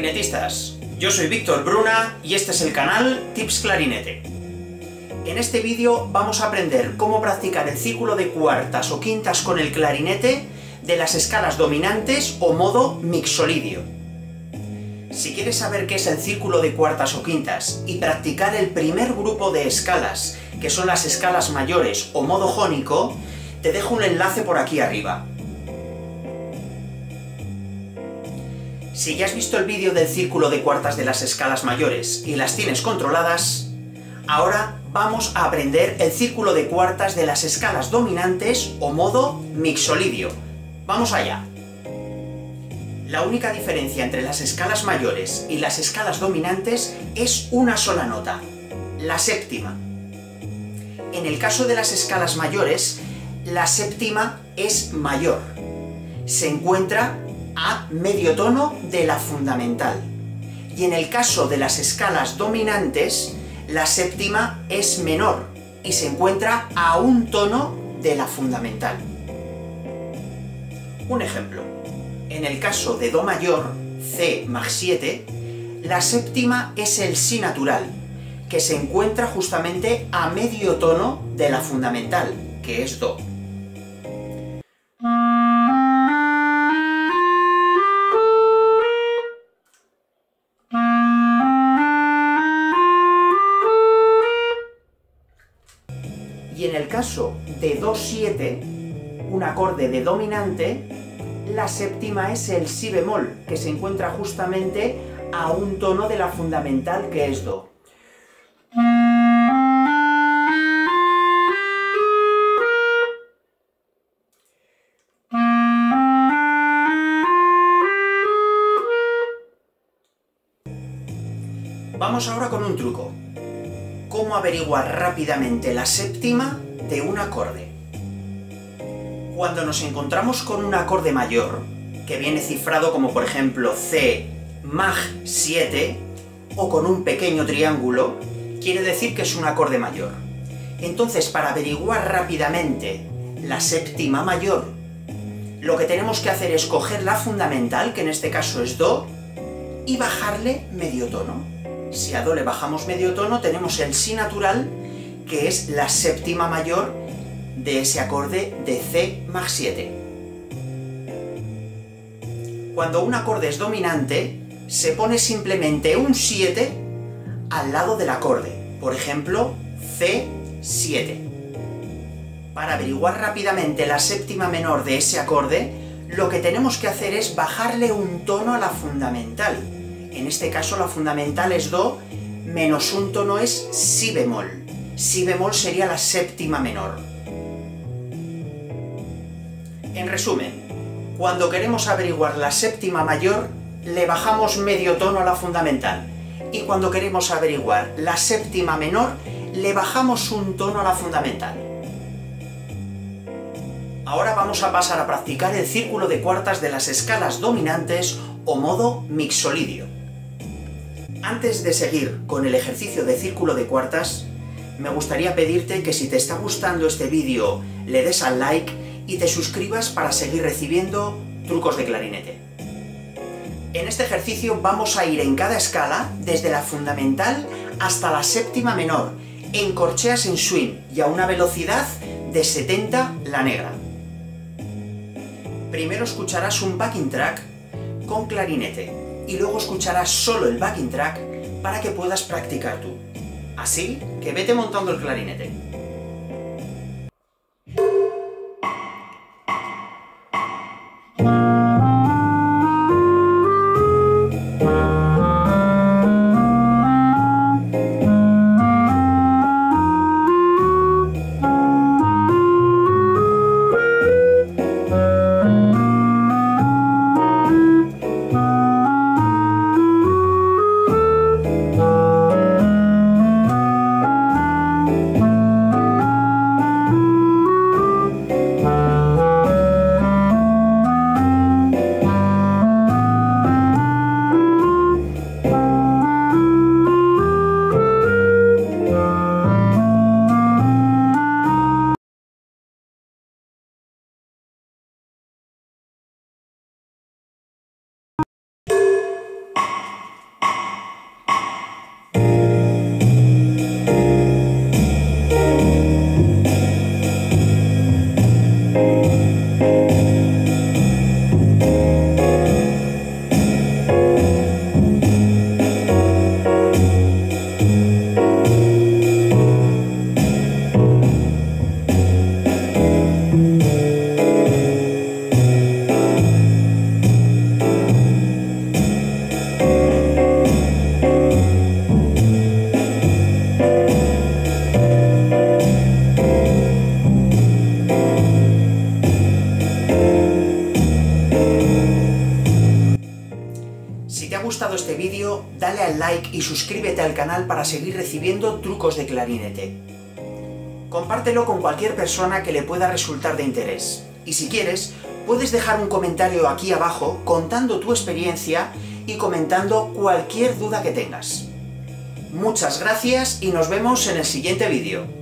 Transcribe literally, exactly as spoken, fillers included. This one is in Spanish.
Clarinetistas, yo soy Víctor Bruna y este es el canal Tips Clarinete. En este vídeo vamos a aprender cómo practicar el círculo de cuartas o quintas con el clarinete de las escalas dominantes o modo mixolidio. Si quieres saber qué es el círculo de cuartas o quintas y practicar el primer grupo de escalas, que son las escalas mayores o modo jónico, te dejo un enlace por aquí arriba. Si ya has visto el vídeo del círculo de cuartas de las escalas mayores y las tienes controladas, ahora vamos a aprender el círculo de cuartas de las escalas dominantes o modo mixolidio. ¡Vamos allá! La única diferencia entre las escalas mayores y las escalas dominantes es una sola nota, la séptima. En el caso de las escalas mayores, la séptima es mayor. Se encuentra a medio tono de la fundamental. Y en el caso de las escalas dominantes, la séptima es menor y se encuentra a un tono de la fundamental. Un ejemplo. En el caso de Do mayor, C más siete, la séptima es el Si natural, que se encuentra justamente a medio tono de la fundamental, que es Do. Y en el caso de Do siete, un acorde de dominante, la séptima es el Si bemol, que se encuentra justamente a un tono de la fundamental, que es Do. Vamos ahora con un truco. ¿Cómo averiguar rápidamente la séptima de un acorde? Cuando nos encontramos con un acorde mayor, que viene cifrado como por ejemplo C mag siete, o con un pequeño triángulo, quiere decir que es un acorde mayor. Entonces, para averiguar rápidamente la séptima mayor, lo que tenemos que hacer es coger la fundamental, que en este caso es Do, y bajarle medio tono. Si a Do le bajamos medio tono, tenemos el Si natural, que es la séptima mayor de ese acorde de C mag siete. Cuando un acorde es dominante, se pone simplemente un siete al lado del acorde, por ejemplo, C siete. Para averiguar rápidamente la séptima menor de ese acorde, lo que tenemos que hacer es bajarle un tono a la fundamental. En este caso la fundamental es Do, menos un tono es Si bemol. Si bemol sería la séptima menor. En resumen, cuando queremos averiguar la séptima mayor, le bajamos medio tono a la fundamental. Y cuando queremos averiguar la séptima menor, le bajamos un tono a la fundamental. Ahora vamos a pasar a practicar el círculo de cuartas de las escalas dominantes o modo mixolidio. Antes de seguir con el ejercicio de círculo de cuartas, me gustaría pedirte que si te está gustando este vídeo, le des al like y te suscribas para seguir recibiendo trucos de clarinete. En este ejercicio vamos a ir en cada escala, desde la fundamental hasta la séptima menor, en corcheas en swing y a una velocidad de setenta la negra. Primero escucharás un backing track con clarinete y luego escucharás solo el backing track para que puedas practicar tú. Así que vete montando el clarinete. el like y suscríbete al canal para seguir recibiendo trucos de clarinete. Compártelo con cualquier persona que le pueda resultar de interés. Y si quieres, puedes dejar un comentario aquí abajo contando tu experiencia y comentando cualquier duda que tengas. Muchas gracias y nos vemos en el siguiente vídeo.